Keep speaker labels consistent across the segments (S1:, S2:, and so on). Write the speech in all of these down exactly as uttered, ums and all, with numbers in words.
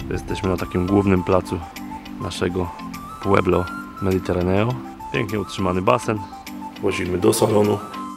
S1: Jesteśmy na takim głównym placu naszego Pueblo Mediterraneo. Pięknie utrzymany basen. Włazimy do salonu.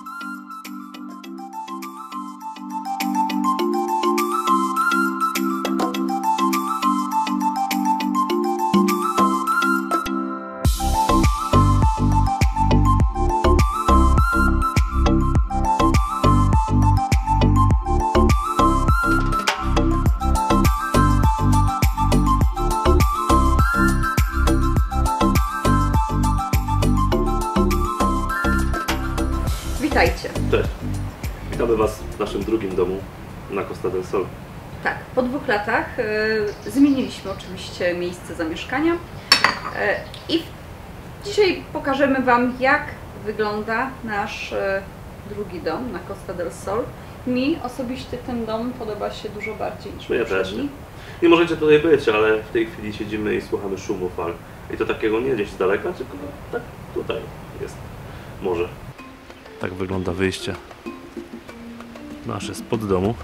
S2: Witajcie.
S1: Cześć. Witamy Was w naszym drugim domu na Costa del Sol.
S2: Tak, po dwóch latach y, zmieniliśmy oczywiście miejsce zamieszkania y, i dzisiaj pokażemy Wam, jak wygląda nasz y, drugi dom na Costa del Sol. Mi osobiście ten dom podoba się dużo bardziej niż
S1: ja też. Nie możecie tutaj być, ale w tej chwili siedzimy i słuchamy szumu fal. I to takiego nie gdzieś z daleka, tylko tak tutaj jest morze. Tak wygląda wyjście nasze spod domu.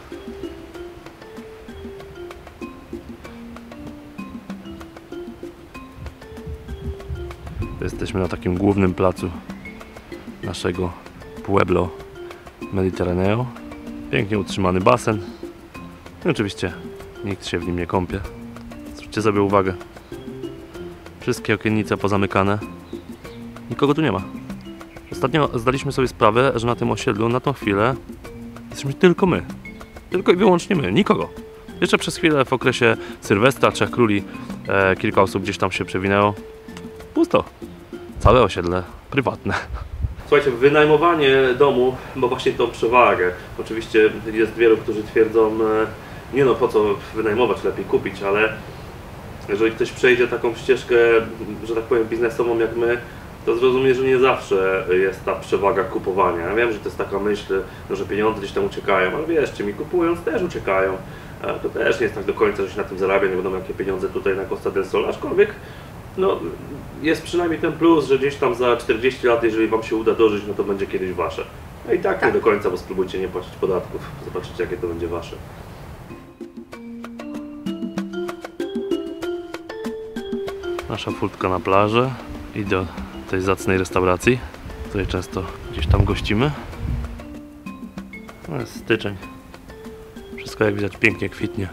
S1: Jesteśmy na takim głównym placu naszego Pueblo Mediterraneo. Pięknie utrzymany basen. I oczywiście nikt się w nim nie kąpie. Zwróćcie sobie uwagę. Wszystkie okiennice pozamykane. Nikogo tu nie ma. Ostatnio zdaliśmy sobie sprawę, że na tym osiedlu na tą chwilę jesteśmy tylko my. Tylko i wyłącznie my. Nikogo. Jeszcze przez chwilę w okresie Sylwestra, Trzech Króli e, kilka osób gdzieś tam się przewinęło. Pusto. Całe osiedle prywatne. Słuchajcie, wynajmowanie domu ma właśnie tą przewagę. Oczywiście jest wielu, którzy twierdzą, e, nie no po co wynajmować, lepiej kupić, ale jeżeli ktoś przejdzie taką ścieżkę, że tak powiem, biznesową jak my, to zrozumie, że nie zawsze jest ta przewaga kupowania. Ja wiem, że to jest taka myśl, no, że pieniądze gdzieś tam uciekają, ale wierzcie mi, kupując też uciekają. To też nie jest tak do końca, że się na tym zarabia, nie wiadomo jakie pieniądze tutaj na Costa del Sol, aczkolwiek no, jest przynajmniej ten plus, że gdzieś tam za czterdzieści lat, jeżeli Wam się uda dożyć, no to będzie kiedyś Wasze. No i tak, tak nie do końca, bo spróbujcie nie płacić podatków, zobaczycie jakie to będzie Wasze. Nasza furtka na plaży i do tej zacnej restauracji, w której często gdzieś tam gościmy. No jest styczeń. Wszystko jak widać pięknie kwitnie.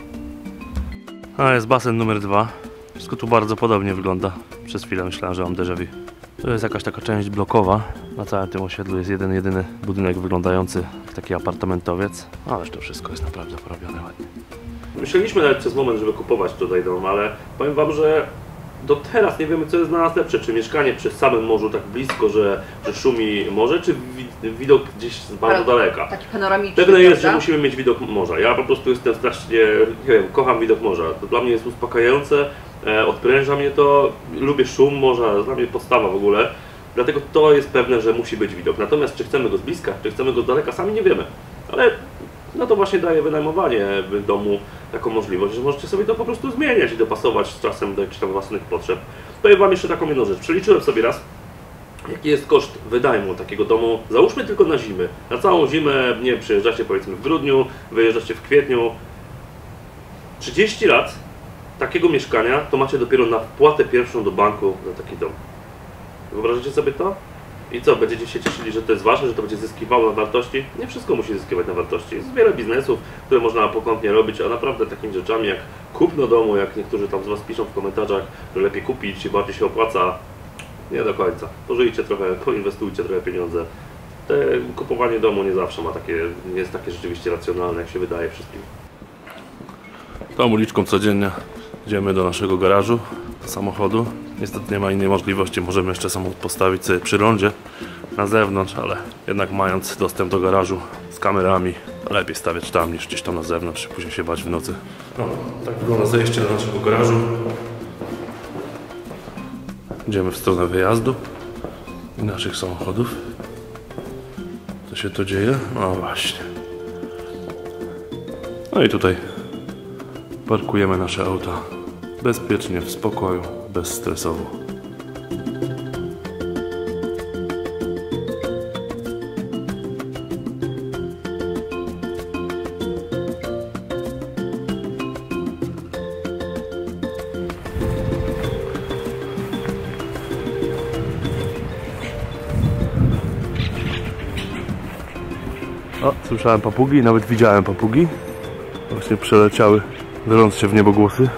S1: A jest basen numer dwa. Wszystko tu bardzo podobnie wygląda. Przez chwilę myślałem, że mam déjà vu. To jest jakaś taka część blokowa. Na całym tym osiedlu jest jeden, jedyny budynek wyglądający jak taki apartamentowiec. Ależ to wszystko jest naprawdę porobione ładnie. Myśleliśmy nawet przez moment, żeby kupować tutaj dom, ale powiem Wam, że do teraz nie wiemy, co jest dla nas lepsze, czy mieszkanie przy samym morzu tak blisko, że, że szumi morze, czy widok gdzieś z bardzo daleka.
S2: Taki panoramiczny.
S1: Pewne jest, że musimy mieć widok morza. Ja po prostu jestem strasznie, nie wiem, kocham widok morza. To dla mnie jest uspokajające, e, odpręża mnie to, lubię szum morza, dla mnie podstawa w ogóle. Dlatego to jest pewne, że musi być widok. Natomiast czy chcemy go z bliska, czy chcemy go z daleka, sami nie wiemy. Ale no to właśnie daje wynajmowanie w domu taką możliwość, że możecie sobie to po prostu zmieniać i dopasować z czasem do jakichś tam własnych potrzeb. Powiem Wam jeszcze taką jedną rzecz. Przeliczyłem sobie raz, jaki jest koszt wynajmu takiego domu, załóżmy tylko na zimę. Na całą zimę, nie wiem, przyjeżdżacie powiedzmy w grudniu, wyjeżdżacie w kwietniu. trzydzieści lat takiego mieszkania to macie dopiero na wpłatę pierwszą do banku za taki dom. Wyobrażacie sobie to? I co, będziecie się cieszyli, że to jest ważne, że to będzie zyskiwało na wartości? Nie wszystko musi zyskiwać na wartości. Jest wiele biznesów, które można pokątnie robić, a naprawdę takimi rzeczami jak kupno domu, jak niektórzy tam z Was piszą w komentarzach, że lepiej kupić i bardziej się opłaca, nie do końca. Pożyjcie trochę, poinwestujcie trochę pieniądze. Te kupowanie domu nie zawsze ma takie, nie jest takie rzeczywiście racjonalne, jak się wydaje wszystkim. Tą uliczką codziennie idziemy do naszego garażu, do samochodu. Niestety nie ma innej możliwości, możemy jeszcze samochód postawić sobie przy rondzie na zewnątrz, ale jednak mając dostęp do garażu z kamerami, lepiej stawiać tam niż gdzieś tam na zewnątrz i później się bać w nocy. No, tak wygląda zejście do naszego garażu. Idziemy w stronę wyjazdu i naszych samochodów. Co się tu dzieje? No właśnie. No i tutaj parkujemy nasze auta bezpiecznie, w spokoju, bezstresowo.
S3: O, słyszałem papugi, nawet widziałem papugi. Właśnie przeleciały, drąc się w niebogłosy.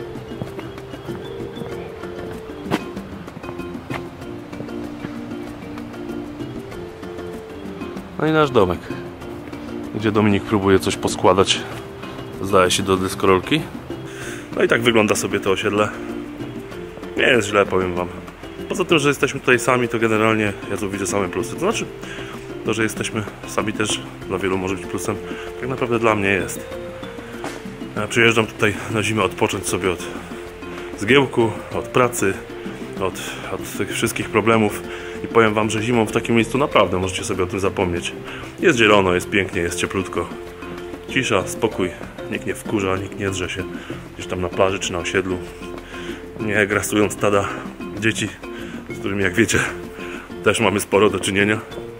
S3: No i nasz domek, gdzie Dominik próbuje coś poskładać, zdaje się, do deskorolki. No i tak wygląda sobie to osiedle. Nie jest źle, powiem wam. Poza tym, że jesteśmy tutaj sami, to generalnie ja tu widzę same plusy. To znaczy, to, że jesteśmy sami, też dla wielu może być plusem. Tak naprawdę dla mnie jest. Ja przyjeżdżam tutaj na zimę odpocząć sobie od zgiełku, od pracy, od, od tych wszystkich problemów. I powiem wam, że zimą w takim miejscu naprawdę możecie sobie o tym zapomnieć. Jest zielono, jest pięknie, jest cieplutko. Cisza, spokój, nikt nie wkurza, nikt nie drze się gdzieś tam na plaży czy na osiedlu. Nie grasują stada dzieci, z którymi, jak wiecie, też mamy sporo do czynienia.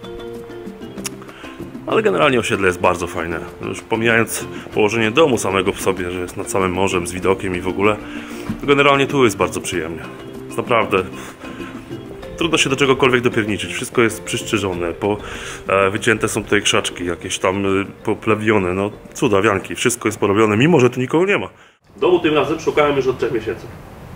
S3: Ale generalnie osiedle jest bardzo fajne. Już pomijając położenie domu samego w sobie, że jest nad samym morzem z widokiem i w ogóle, to generalnie tu jest bardzo przyjemnie. Jest naprawdę trudno się do czegokolwiek dopierniczyć. Wszystko jest przyszczyżone, po, e, wycięte są tutaj krzaczki, jakieś tam e, poplewione, no cuda, wianki. Wszystko jest porobione, mimo że tu nikogo nie ma.
S1: Domu tym razem szukałem już od trzech miesięcy.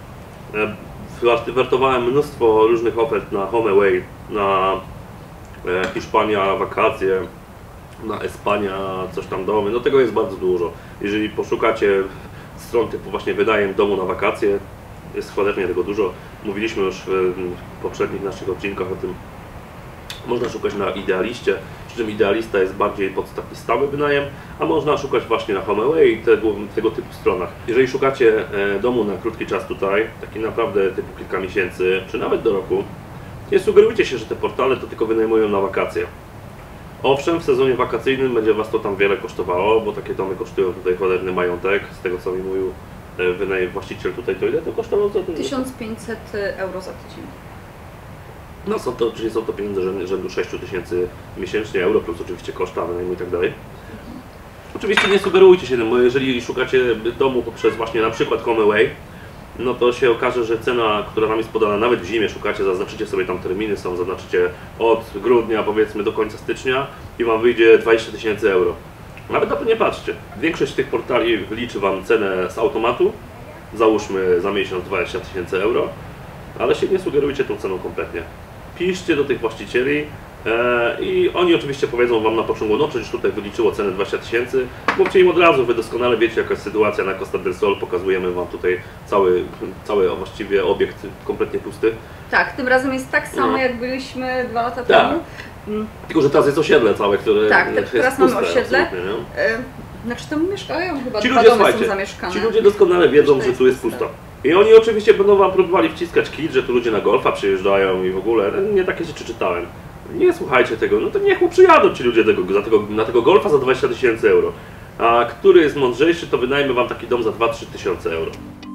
S1: E, Wertowałem mnóstwo różnych ofert na HomeAway, na e, Hiszpania, wakacje, na Espania, coś tam domy. No tego jest bardzo dużo. Jeżeli poszukacie stron typu właśnie wydajem domu na wakacje, jest cholernie tego dużo. Mówiliśmy już w poprzednich naszych odcinkach o tym. Można szukać na Idealiście, przy czym Idealista jest bardziej pod taki stały wynajem, a można szukać właśnie na HomeAway i tego, tego typu stronach. Jeżeli szukacie domu na krótki czas tutaj, taki naprawdę typu kilka miesięcy, czy nawet do roku, nie sugerujcie się, że te portale to tylko wynajmują na wakacje. Owszem, w sezonie wakacyjnym będzie Was to tam wiele kosztowało, bo takie domy kosztują tutaj cholerny majątek, z tego co mi mówił wynaj właściciel tutaj, to ile to kosztowało za ten
S2: tysiąc pięćset euro za tydzień.
S1: No są to, czyli są to pieniądze rzędu sześć tysięcy miesięcznie, euro plus oczywiście koszta wynajmu i tak dalej. Oczywiście nie sugerujcie się tym, bo jeżeli szukacie domu poprzez właśnie na przykład HomeAway, no to się okaże, że cena, która Wam jest podana nawet w zimie, szukacie, zaznaczycie sobie tam terminy, są, zaznaczycie od grudnia powiedzmy do końca stycznia i Wam wyjdzie dwadzieścia tysięcy euro. Nawet na to nie patrzcie. Większość tych portali wyliczy Wam cenę z automatu, załóżmy za miesiąc dwadzieścia tysięcy euro, ale się nie sugerujcie tą ceną kompletnie. Piszcie do tych właścicieli e, i oni oczywiście powiedzą Wam na początku, no przecież tutaj wyliczyło cenę dwadzieścia tysięcy, mówcie im od razu, Wy doskonale wiecie jaka jest sytuacja na Costa del Sol, pokazujemy Wam tutaj cały, cały właściwie obiekt kompletnie pusty.
S2: Tak, tym razem jest tak samo, no. jak byliśmy dwa lata
S1: tak.
S2: temu. Mm.
S1: Tylko, że teraz jest osiedle całe, które
S2: tak,
S1: jest
S2: teraz
S1: puste,
S2: mamy osiedle.
S1: nie?
S2: Znaczy tam mieszkają chyba,
S1: ci
S2: dwa
S1: ludzie,
S2: domy są zamieszkane.
S1: Ci ludzie doskonale wiedzą, że tu jest pusto. I oni oczywiście będą Wam próbowali wciskać kit, że tu ludzie na golfa przyjeżdżają i w ogóle, nie takie rzeczy czytałem. Nie słuchajcie tego, no to niech mu przyjadą ci ludzie tego, za tego, na tego golfa za dwadzieścia tysięcy euro. A który jest mądrzejszy, to wynajmę Wam taki dom za dwa trzy tysiące euro.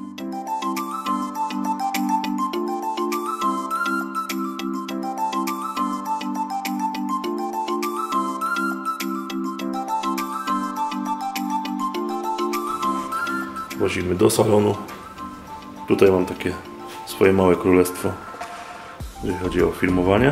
S3: Włazimy do salonu. Tutaj mam takie swoje małe królestwo, jeżeli chodzi o filmowanie.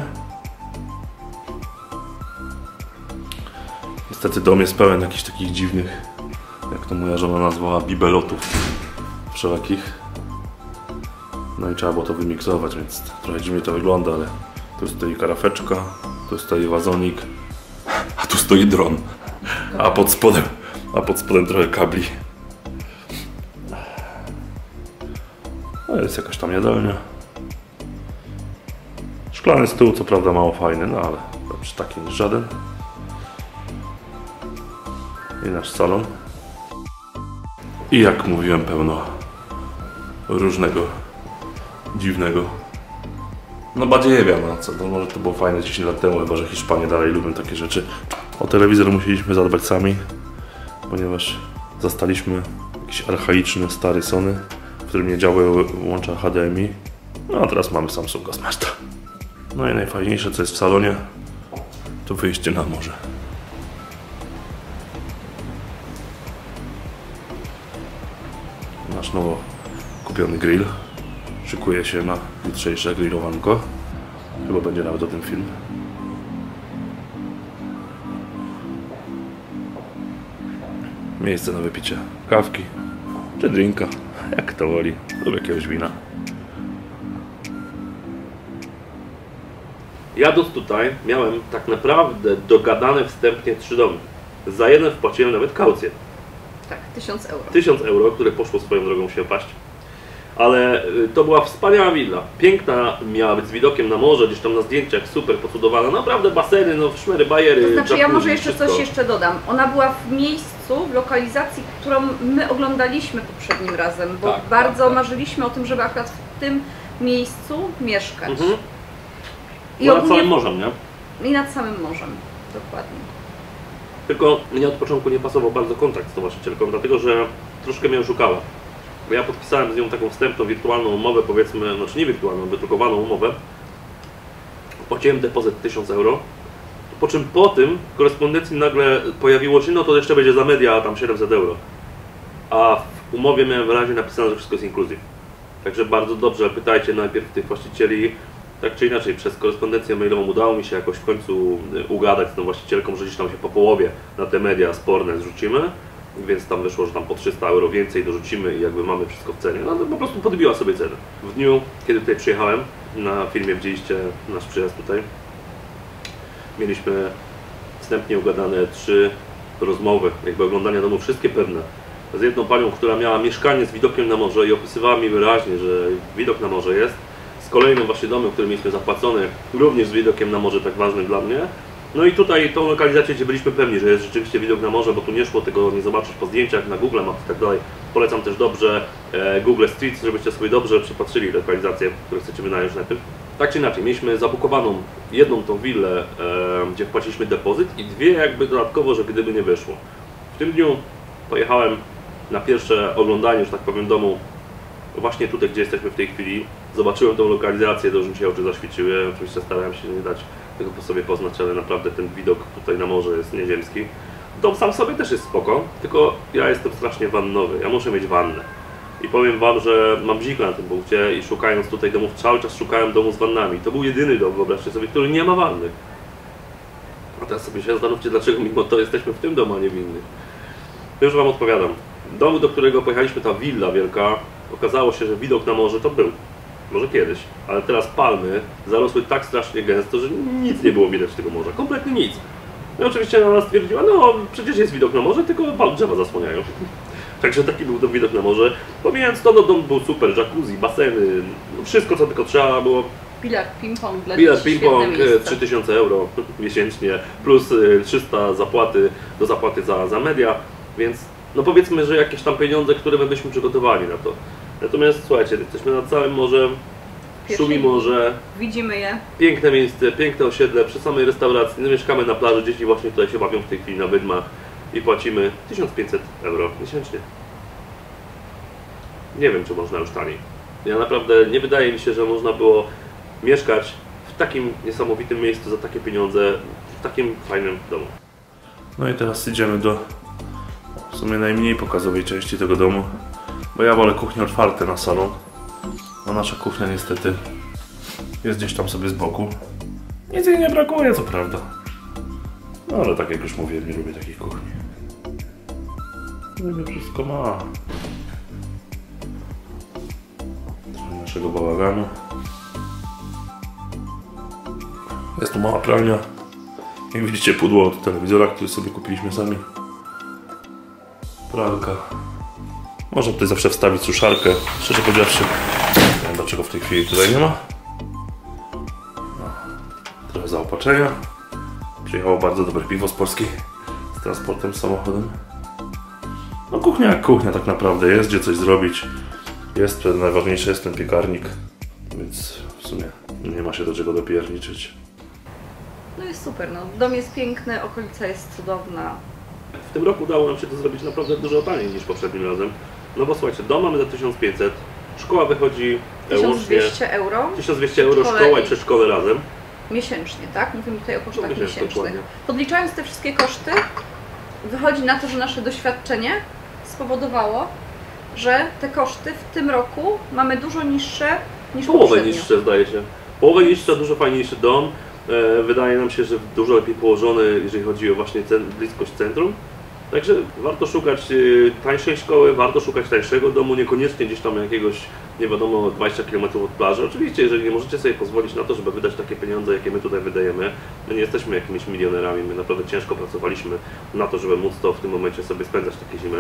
S3: Niestety dom jest pełen jakichś takich dziwnych, jak to moja żona nazwała, bibelotów wszelakich. No i trzeba było to wymiksować, więc trochę dziwnie to wygląda, ale tu stoi karafeczka, tu stoi wazonik, a tu stoi dron, a pod spodem, a pod spodem trochę kabli. No jest jakaś tam jadalnia. Szklany stół, co prawda mało fajny, no ale lepszy taki niż żaden. I nasz salon. I jak mówiłem, pełno różnego dziwnego. No badziewia, no co, to może to było fajne dziesięć lat temu, chyba że Hiszpanie dalej lubią takie rzeczy. O telewizor musieliśmy zadbać sami, ponieważ zastaliśmy jakiś archaiczny, stary Sony, w którym nie działały łącza H D M I. No a teraz mamy Samsunga Smarta. No i najfajniejsze, co jest w salonie, to wyjście na morze. Nasz nowo kupiony grill szykuje się na jutrzejsze grillowanko. Chyba będzie nawet o tym film. miejsce na wypicie kawki czy drinka, jak kto woli, lub jakiegoś wina.
S1: Jadąc tutaj miałem tak naprawdę dogadane wstępnie trzy domy. Za jeden wpłaciłem nawet kaucję.
S2: Tak, tysiąc euro.
S1: tysiąc euro, które poszło swoją drogą się paść. Ale y, to była wspaniała willa. Piękna, miała być z widokiem na morze, gdzieś tam na zdjęciach, super pocudowana. Naprawdę baseny, no szmery, bajery.
S2: To znaczy ja
S1: jacuzzi,
S2: może jeszcze
S1: wszystko.
S2: coś jeszcze dodam. Ona była w miejscu, w lokalizacji, którą my oglądaliśmy poprzednim razem, bo
S1: Tak,
S2: bardzo
S1: tak, tak.
S2: marzyliśmy o tym, żeby akurat w tym miejscu mieszkać.
S1: Mhm.
S2: I,
S1: Bo nad
S2: ogólnie-
S1: całym morzem, nie?
S2: I nad samym morzem, dokładnie.
S1: Tylko mnie od początku nie pasował bardzo kontakt z tą właścicielką, dlatego że troszkę mnie oszukała. Bo ja podpisałem z nią taką wstępną, wirtualną umowę, powiedzmy, znaczy nie wirtualną, wydrukowaną umowę. Płaciłem depozyt tysiąc euro. Po czym po tym w korespondencji nagle pojawiło się, no to jeszcze będzie za media tam siedemset euro. A w umowie miałem wyraźnie napisane, że wszystko jest inclusive. Także bardzo dobrze pytajcie najpierw tych właścicieli. Tak czy inaczej, przez korespondencję mailową udało mi się jakoś w końcu ugadać z tą właścicielką, że gdzieś tam się po połowie na te media sporne zrzucimy. Więc tam wyszło, że tam po trzysta euro więcej dorzucimy i jakby mamy wszystko w cenie. No to po prostu podbiła sobie cenę. W dniu, kiedy tutaj przyjechałem, na filmie widzieliście nasz przyjazd tutaj, mieliśmy wstępnie ugadane trzy rozmowy, jakby oglądania domu, wszystkie pewne. Z jedną panią, która miała mieszkanie z widokiem na morze i opisywała mi wyraźnie, że widok na morze jest. Z kolejnym właśnie domem, który mieliśmy zapłacony, również z widokiem na morze, tak ważnym dla mnie. No i tutaj tą lokalizację, gdzie byliśmy pewni, że jest rzeczywiście widok na morze, bo tu nie szło tego nie zobaczyć po zdjęciach, na Google Maps i tak dalej. Polecam też dobrze e, Google Streets, żebyście sobie dobrze przypatrzyli lokalizację, którą chcecie wynająć najpierw. Tak czy inaczej, mieliśmy zabukowaną jedną tą willę, e, gdzie wpłaciliśmy depozyt i dwie jakby dodatkowo, że gdyby nie wyszło. W tym dniu pojechałem na pierwsze oglądanie, że tak powiem, domu właśnie tutaj, gdzie jesteśmy w tej chwili. Zobaczyłem tą lokalizację, to już mi się oczy zaświeciły. Oczywiście starałem się nie dać tego po sobie poznać, ale naprawdę ten widok tutaj na morze jest nieziemski. Dom sam sobie też jest spoko, tylko ja jestem strasznie wannowy, ja muszę mieć wannę. I powiem wam, że mam bzika na tym punkcie i szukając tutaj domów, cały czas szukałem domu z wannami. To był jedyny dom, wyobraźcie sobie, który nie ma wanny. A teraz sobie się zastanówcie, dlaczego mimo to jesteśmy w tym domu, a nie w innych. Już wam odpowiadam. Dom, do którego pojechaliśmy, ta willa wielka, okazało się, że widok na morze to był. Może kiedyś, ale teraz palmy zarosły tak strasznie gęsto, że nic nie było widać tego morza, kompletnie nic. No i oczywiście ona stwierdziła, no przecież jest widok na morze, tylko pal drzewa zasłaniają. Także taki był to widok na morze. Pomijając to, no dom był super, jacuzzi, baseny, no wszystko co tylko trzeba było.
S2: Bilard ping-pong dla
S1: Bilard
S2: dzieci,
S1: ping-pong,
S2: świetne miejsce.
S1: trzy tysiące euro miesięcznie, plus trzysta zapłaty do zapłaty za, za media, więc no powiedzmy, że jakieś tam pieniądze, które my byśmy przygotowali na to. Natomiast słuchajcie, jesteśmy nad całym morzem, szumi morze,
S2: Widzimy je.
S1: piękne miejsce, piękne osiedle, przy samej restauracji, no mieszkamy na plaży, dzieci właśnie tutaj się bawią w tej chwili na wydmach i płacimy tysiąc pięćset euro miesięcznie. Nie wiem, czy można już taniej. Ja naprawdę, nie wydaje mi się, że można było mieszkać w takim niesamowitym miejscu za takie pieniądze, w takim fajnym domu.
S3: No i teraz idziemy do w sumie najmniej pokazowej części tego domu, bo ja wolę kuchnię otwarte na salon, a nasza kuchnia niestety jest gdzieś tam sobie z boku. Nic jej nie brakuje, co prawda. No ale tak jak już mówiłem, nie lubię takich kuchni. Niby wszystko ma. Trochę naszego bałaganu. Jest tu mała pralnia. Jak widzicie, pudło od telewizora, który sobie kupiliśmy sami. Pralka. Można tutaj zawsze wstawić suszarkę. Szczerze powiedziawszy, nie wiem dlaczego w tej chwili tutaj nie ma. No. Trochę zaopatrzenia. Przyjechało bardzo dobre piwo z Polski z transportem, z samochodem. No kuchnia jak kuchnia tak naprawdę. Jest gdzie coś zrobić. Jest, najważniejsze jest ten piekarnik. Więc w sumie nie ma się do czego dopierniczyć.
S2: No jest super, no. Dom jest piękny, okolica jest cudowna.
S1: W tym roku udało nam się to zrobić naprawdę dużo taniej niż poprzednim razem. No bo słuchajcie, dom mamy za tysiąc pięćset, szkoła wychodzi
S2: tysiąc
S1: łącznie
S2: dwieście euro
S1: tysiąc dwieście euro,
S2: Szkole
S1: szkoła i
S2: i-
S1: przedszkole razem.
S2: miesięcznie, tak? Mówimy tutaj o kosztach
S1: No, miesięcznie,
S2: miesięcznych.
S1: dokładnie.
S2: Podliczając te wszystkie koszty, wychodzi na to, że nasze doświadczenie spowodowało, że te koszty w tym roku mamy dużo niższe niż
S1: Połowę
S2: poprzednio.
S1: niższe zdaje się. Połowę niższe, dużo fajniejszy dom. E, wydaje nam się, że dużo lepiej położony, jeżeli chodzi o właśnie cen, bliskość centrum. Także warto szukać y, tańszej szkoły, warto szukać tańszego domu, niekoniecznie gdzieś tam jakiegoś, nie wiadomo, dwadzieścia kilometrów od plaży. Oczywiście, jeżeli nie możecie sobie pozwolić na to, żeby wydać takie pieniądze, jakie my tutaj wydajemy, my nie jesteśmy jakimiś milionerami, my naprawdę ciężko pracowaliśmy na to, żeby móc to w tym momencie sobie spędzać takie zimy.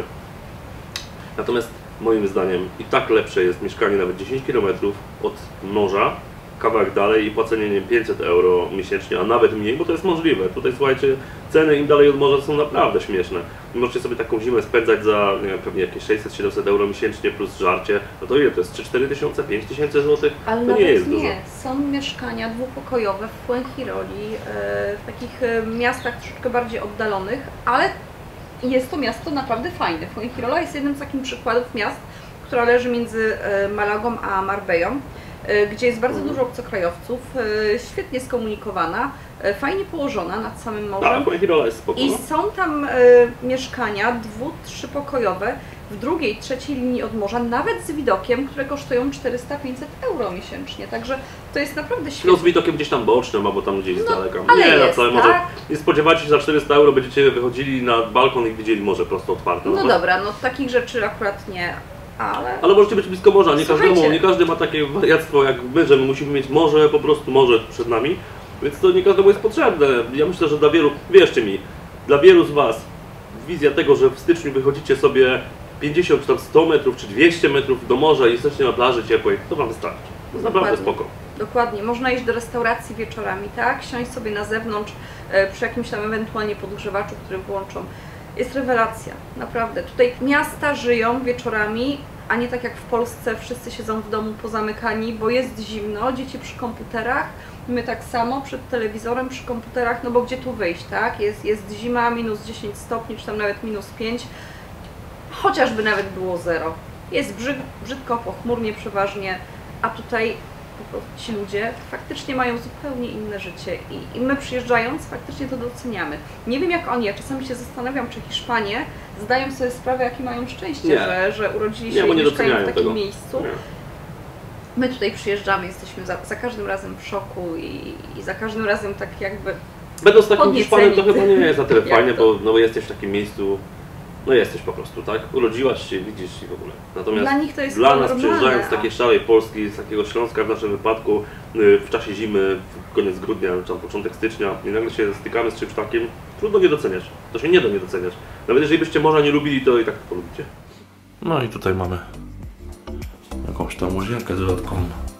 S1: Natomiast moim zdaniem i tak lepsze jest mieszkanie nawet dziesięć kilometrów od morza, kawałek dalej i płacenie nie pięćset euro miesięcznie, a nawet mniej, bo to jest możliwe. Tutaj słuchajcie, ceny im dalej od morza są naprawdę śmieszne. Możecie sobie taką zimę spędzać za nie wiem, pewnie jakieś sześćset siedemset euro miesięcznie plus żarcie. No to ile to jest? trzy cztery tysiące, pięć tysięcy złotych?
S2: Ale
S1: to
S2: nawet
S1: nie jest
S2: nie.
S1: dużo.
S2: Są mieszkania dwupokojowe w Fuengiroli, w takich miastach troszeczkę bardziej oddalonych, ale jest to miasto naprawdę fajne. Fuengirola jest jednym z takich przykładów miast, która leży między Malagą a Marbellą, gdzie jest bardzo dużo obcokrajowców, świetnie skomunikowana, fajnie położona nad samym morzem.
S1: Tak, Fuengirola jest spoko.
S2: I są tam mieszkania dwu-, trzypokojowe w drugiej, trzeciej linii od morza, nawet z widokiem, które kosztują czterysta pięćset euro miesięcznie. Także to jest naprawdę świetne.
S1: No z widokiem gdzieś tam bocznym, albo tam gdzieś z
S2: No,
S1: daleka.
S2: ale
S1: Nie,
S2: jest,
S1: na całe morze.
S2: tak?
S1: Nie spodziewajcie się, że za czterysta euro będziecie wychodzili na balkon i widzieli morze prosto otwarte.
S2: No
S1: to...
S2: dobra, no takich rzeczy akurat nie, ale...
S1: Ale możecie być blisko morza, nie
S2: Słuchajcie.
S1: każdemu, nie każdy ma takie wariactwo jak my, że my musimy mieć morze, po prostu morze przed nami, więc to nie każdemu jest potrzebne. Ja myślę, że dla wielu, wierzcie mi, dla wielu z Was wizja tego, że w styczniu wychodzicie sobie pięćdziesiąt czy tam sto metrów czy dwieście metrów do morza i jesteście na plaży ciepłej, to Wam wystarczy. To jest naprawdę
S2: Dokładnie.
S1: spoko.
S2: Dokładnie, można iść do restauracji wieczorami, tak? Siąść sobie na zewnątrz e, przy jakimś tam ewentualnie podgrzewaczu, który włączą. Jest rewelacja, naprawdę. Tutaj miasta żyją wieczorami, a nie tak jak w Polsce, wszyscy siedzą w domu pozamykani, bo jest zimno, dzieci przy komputerach, my tak samo przed telewizorem, przy komputerach, no bo gdzie tu wyjść, tak? Jest, jest zima, minus dziesięć stopni, czy tam nawet minus pięć, chociażby nawet było zero. Jest brzyd, brzydko, pochmurnie przeważnie, a tutaj po prostu ci ludzie faktycznie mają zupełnie inne życie i, i my przyjeżdżając faktycznie to doceniamy. Nie wiem jak oni, ja czasami się zastanawiam, czy Hiszpanie zdają sobie sprawę, jakie mają szczęście,
S1: Nie.
S2: że, że urodzili się
S1: Nie, bo
S2: i
S1: nie
S2: mieszkają w
S1: doceniają
S2: takim
S1: tego.
S2: miejscu.
S1: Nie.
S2: My tutaj przyjeżdżamy, jesteśmy za, za każdym razem w szoku i, i za każdym razem tak jakby...
S1: Będąc takim
S2: Podnieceni.
S1: Hiszpanem, to chyba nie jest na tyle
S2: Jak
S1: fajnie,
S2: to?
S1: bo no, jesteś w takim miejscu, no jesteś po prostu, tak? Urodziłaś się, widzisz się w ogóle. Natomiast
S2: Dla nich to jest
S1: dla nas
S2: normalne,
S1: przyjeżdżając z
S2: a-
S1: takiej szalej Polski, z takiego Śląska w naszym wypadku, y, w czasie zimy, w koniec grudnia, czy tam początek stycznia i nagle się stykamy z czymś takim, trudno nie doceniać. To się nie da nie doceniać. Nawet jeżeli byście morza nie lubili, to i tak to polubicie.
S3: No i tutaj mamy jakąś tam łazienkę dodatkową,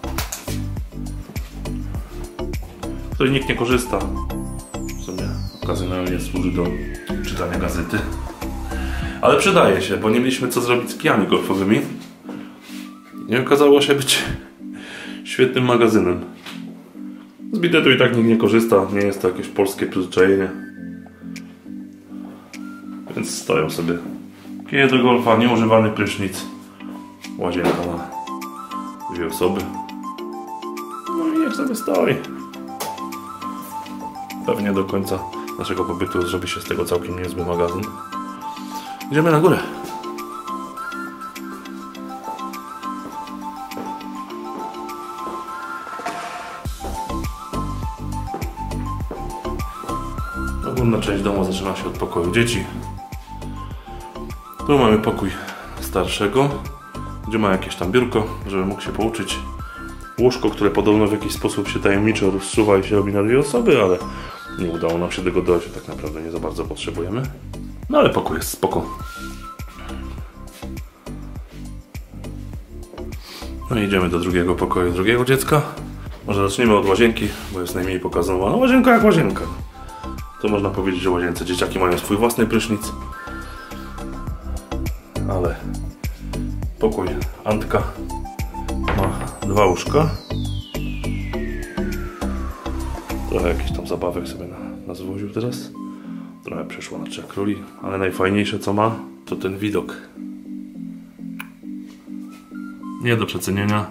S3: z której nikt nie korzysta. W sumie okazjonalnie służy do czytania gazety. Ale przydaje się, bo nie mieliśmy co zrobić z kijami golfowymi. I okazało się być świetnym magazynem. Z bidetu i tak nikt nie korzysta, nie jest to jakieś polskie przyzwyczajenie. Więc stoją sobie kije do golfa, nieużywany prysznic, łazienka na dwie osoby. No i niech sobie stoi. Pewnie do końca naszego pobytu zrobi się z tego całkiem niezły magazyn. Idziemy na górę. Ogólna część domu zaczyna się od pokoju dzieci. Tu mamy pokój starszego, gdzie ma jakieś tam biurko, żeby mógł się pouczyć. Łóżko, które podobno w jakiś sposób się tajemniczo rozsuwa i się robi na dwie osoby, ale nie udało nam się tego dojść, tak naprawdę nie za bardzo potrzebujemy. No ale pokój jest spoko. No i idziemy do drugiego pokoju drugiego dziecka. Może zaczniemy od łazienki, bo jest najmniej pokazywana. Łazienka jak łazienka. To można powiedzieć o łazience. Dzieciaki mają swój własny prysznic. Ale pokój Antka ma dwa łóżka. Trochę jakichś tam zabawek sobie na, na zwoził teraz. Trochę przeszło na trzech króli, ale najfajniejsze co ma, to ten widok. Nie do przecenienia.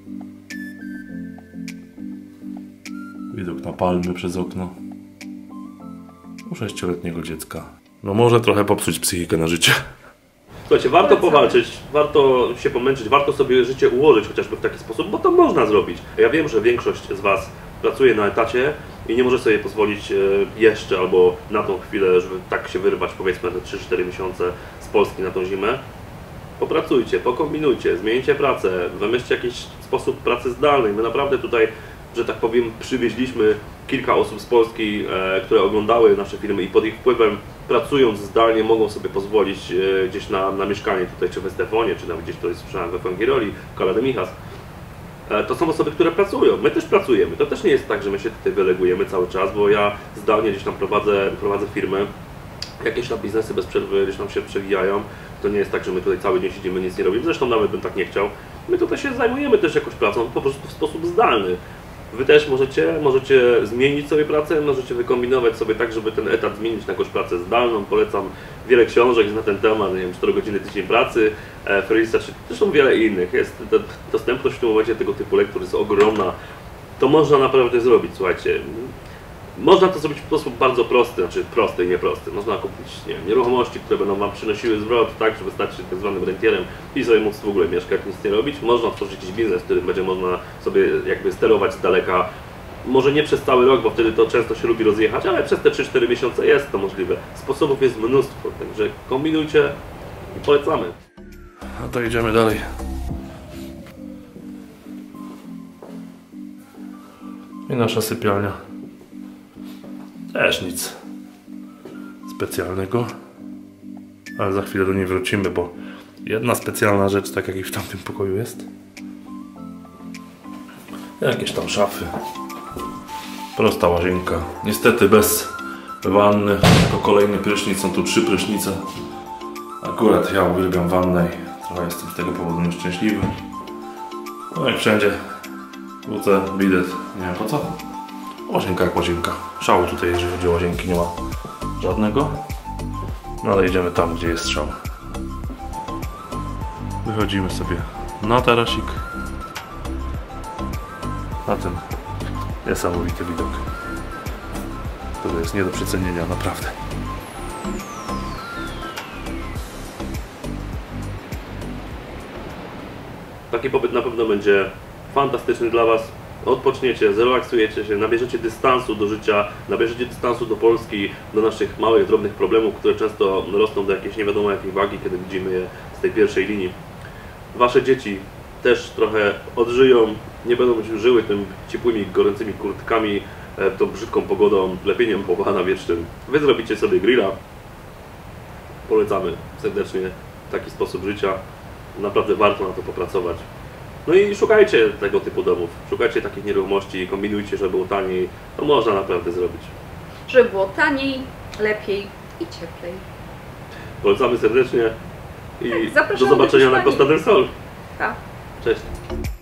S3: Widok na palmy przez okno. U sześcioletniego dziecka. No może trochę popsuć psychikę na życie.
S1: Słuchajcie, warto powalczyć, warto się pomęczyć, warto sobie życie ułożyć chociażby w taki sposób, bo to można zrobić. Ja wiem, że większość z Was pracuje na etacie i nie może sobie pozwolić jeszcze albo na tą chwilę, żeby tak się wyrwać powiedzmy te trzy cztery miesiące z Polski na tą zimę, popracujcie, pokombinujcie, zmieńcie pracę, wymyślcie jakiś sposób pracy zdalnej. My naprawdę tutaj, że tak powiem, przywieźliśmy kilka osób z Polski, e, które oglądały nasze filmy i pod ich wpływem, pracując zdalnie, mogą sobie pozwolić e, gdzieś na, na mieszkanie tutaj, czy w Estefonie, czy nawet gdzieś tutaj słyszałem we Fangiroli, w Cala de Mijas. E, to są osoby, które pracują. My też pracujemy. To też nie jest tak, że my się tutaj wylegujemy cały czas, bo ja zdalnie gdzieś tam prowadzę, prowadzę firmy. Jakieś tam biznesy bez przerwy gdzieś tam się przewijają. To nie jest tak, że my tutaj cały dzień siedzimy, nic nie robimy. Zresztą nawet bym tak nie chciał. My tutaj się zajmujemy też jakąś pracą, po prostu w sposób zdalny. Wy też możecie, możecie zmienić sobie pracę, możecie wykombinować sobie tak, żeby ten etat zmienić na jakąś pracę zdalną. Polecam wiele książek na ten temat, nie wiem, cztery godziny tydzień pracy, e, Freelista, czy zresztą wiele innych. Jest dostępność w tym momencie tego typu lektur jest ogromna. To można naprawdę zrobić, słuchajcie. Można to zrobić w sposób bardzo prosty, znaczy prosty i nieprosty. Można kupić, nie wiem, nieruchomości, które będą Wam przynosiły zwrot, tak, żeby stać się tak zwanym rentierem i sobie móc w ogóle mieszkać, nic nie robić. Można otworzyć jakiś biznes, którym będzie można sobie jakby sterować z daleka. Może nie przez cały rok, bo wtedy to często się lubi rozjechać, ale przez te trzy cztery miesiące jest to możliwe. Sposobów jest mnóstwo, także kombinujcie i polecamy.
S3: A to idziemy dalej. I nasza sypialnia. Też nic specjalnego, ale za chwilę do niej wrócimy, bo jedna specjalna rzecz, tak jak i w tamtym pokoju jest. Jakieś tam szafy. Prosta łazienka. Niestety bez wanny, jako kolejny prysznic. Są tu trzy prysznice. Akurat ja uwielbiam wannę i trochę jestem z tego powodu nieszczęśliwy. No jak wszędzie. W C, bidet, nie wiem po co. Łazienka jak łazienka. Szału tutaj, jeżeli chodzi o łazienki, nie ma żadnego. No ale idziemy tam, gdzie jest szał. Wychodzimy sobie na tarasik. Na ten niesamowity widok. To jest nie do przecenienia, naprawdę.
S1: Taki pobyt na pewno będzie fantastyczny dla Was. Odpoczniecie, zrelaksujecie się, nabierzecie dystansu do życia, nabierzecie dystansu do Polski, do naszych małych, drobnych problemów, które często rosną do jakiejś nie wiadomo jakiej wagi, kiedy widzimy je z tej pierwszej linii. Wasze dzieci też trochę odżyją, nie będą żyły tym ciepłymi, gorącymi kurtkami, tą brzydką pogodą, lepieniem po bałwana wiecznym. Wy zrobicie sobie grilla. Polecamy serdecznie taki sposób życia. Naprawdę warto na to popracować. No i szukajcie tego typu domów, szukajcie takich nieruchomości, kombinujcie, żeby było taniej. To można naprawdę zrobić.
S2: Żeby było taniej, lepiej i cieplej.
S1: Polecamy serdecznie i
S2: Tak,
S1: do zobaczenia na Costa del Sol.
S2: Tak.
S1: Cześć.